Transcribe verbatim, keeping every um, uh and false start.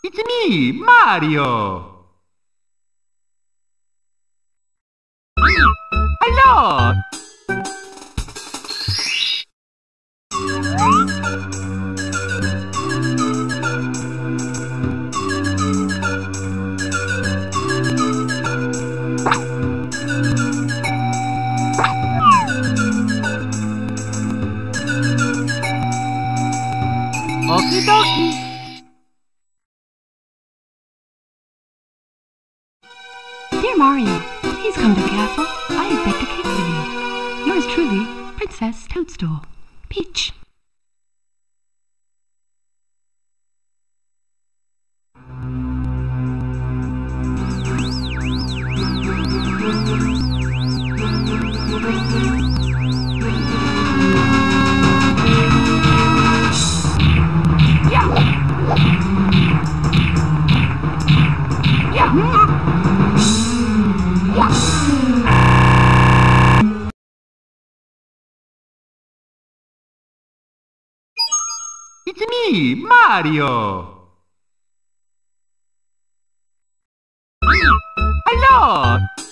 It's me, Mario! Hello! Okie dokie! Dear Mario, please come to the castle. I have baked a cake for you. Yours truly, Princess Toadstool. Peach. It's me, Mario! Hello!